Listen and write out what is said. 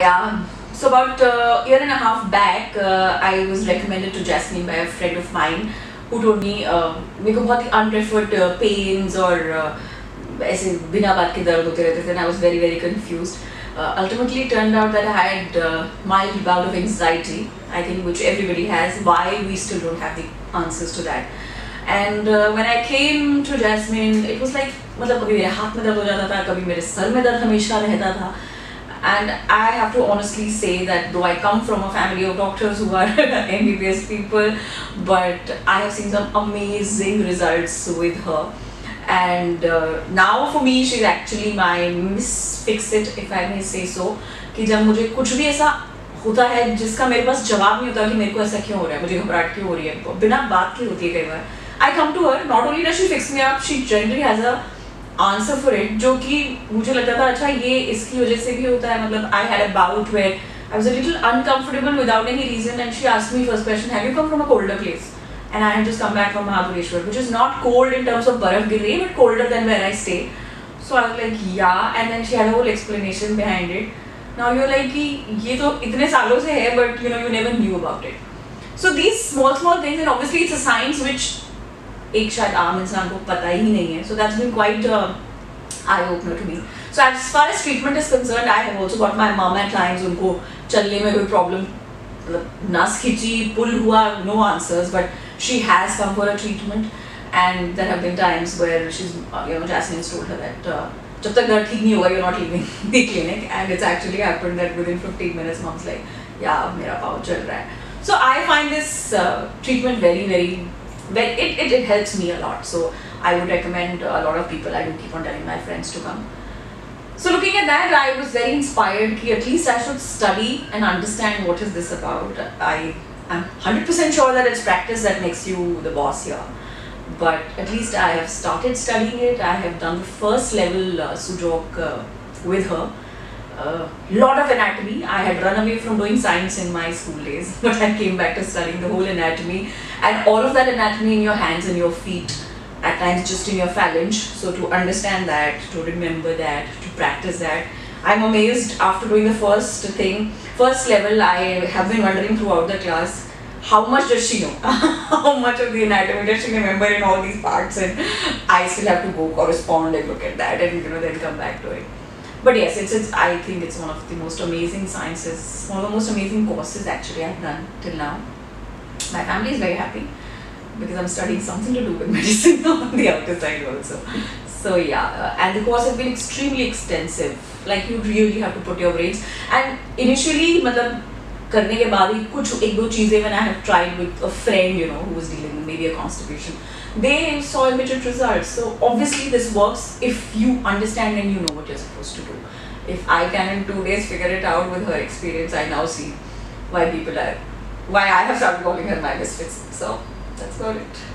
Yeah. So about a year and a half back, I was recommended to Jasmine by a friend of mine who told me मेरे को बहुत ही unpreferred pains और ऐसे बिना बात के दर्द होते रहते थे, and I was very confused. Ultimately, it turned out that I had mild bout of anxiety, I think, which everybody has. Why we still don't have the answers to that. And when I came to Jasmine, it was like मतलब कभी मेरे हाथ में दर्द हो जाता था, कभी मेरे सर में दर्द हमेशा रहता था. And I have to honestly say that though I come from a family of doctors who are MBBS people, but I have seen some amazing results with her. And now for me, she's actually my Miss Fix-It, if I may say so. कि जब मुझे कुछ भी ऐसा होता है जिसका मेरे पास जवाब नहीं होता कि मेरे को ऐसा क्यों हो रहा है, मुझे घबराहट क्यों हो रही है, बिना बात की होती है कई बार. I come to her, not only does she fix me up, she generally has a answer for it, जो कि मुझे लगता था अच्छा ये इसकी वजह से भी होता है. मतलब I had a bout where I was a little uncomfortable without any reason, and she asked me first question, have you come from a colder place? And I had just come back from Mahabaleshwar, which is not cold in terms of बर्फ गिर रही है, but colder than where I stay. So I was like yeah, and then she had a whole explanation behind it. Now you are like कि ये तो इतने सालों से है, but you know you never knew about it. So these small things, and obviously it's a science which एक शायद आम इंसान को पता ही नहीं है. So that's been quite eye-opener to me. So as far as treatment is concerned, I have also got my mom at times, उनको चलने में कोई problem, नस खिंची, pull हुआ, no answers, but she has come for a treatment, and there have been times where she's, Jasmine's told her that जब तक दर्द ठीक नहीं होगा, you're not leaving the clinic, and it's actually happened that within 15 minutes, mom's like, yeah, मेरा पाँव चल रहा है. So I find this treatment it helps me a lot. So I would recommend a lot of people. I do keep on telling my friends to come. So looking at that, I was very inspired that at least I should study and understand what is this about. I am 100% sure that it's practice that makes you the boss here. But at least I have started studying it. I have done the first level Sujok with her. Lot of anatomy. I had run away from doing science in my school days, but I came back to studying the whole anatomy, and all of that anatomy in your hands and your feet, at times just in your phalange. So to understand that, to remember that, to practice that, I'm amazed after doing the first level. I have been wondering throughout the class, how much does she know? How much of the anatomy does she remember in all these parts? And I still have to go correspond and look at that, and then come back to it. But yes, I think it's one of the most amazing sciences, one of the most amazing courses actually I've done till now. My family is very happy because I'm studying something to do with medicine on the outer side also. So yeah, and the course has been extremely extensive. Like you really have to put your brains. And initially, मतलब करने के बाद ही कुछ एक दो चीजें when I have tried with a friend, who was dealing with maybe a constipation, they saw immediate results. So obviously this works if you understand and you know what you're supposed to do. If I can in 2 days figure it out with her experience, I now see why I have started calling her my misfits. So that's about it.